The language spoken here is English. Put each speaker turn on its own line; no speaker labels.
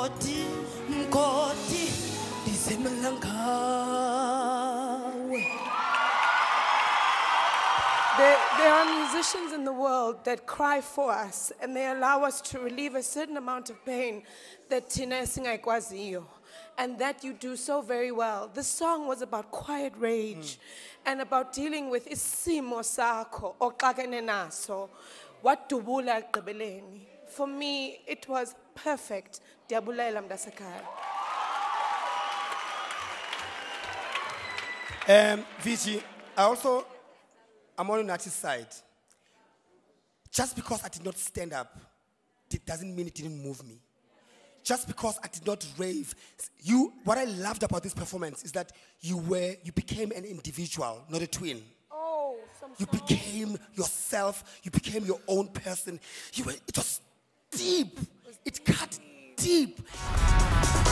Mkoti, Mkoti,
There are musicians in the world that cry for us and they allow us to relieve a certain amount of pain that thina singayikwaziyo, and that you do so very well. This song was about quiet rage and about dealing with isimo sakho oxakene naso wadubula ekugqibeleni. For me, it was perfect. Ndiyabulela mntasekhaya.
Vici, I'm on Nati's side. Just because I did not stand up, it doesn't mean it didn't move me. Just because I did not rave, what I loved about this performance is that you became an individual, not a twin.
Oh,
you became yourself. You became your own person. It was deep. It cut deep.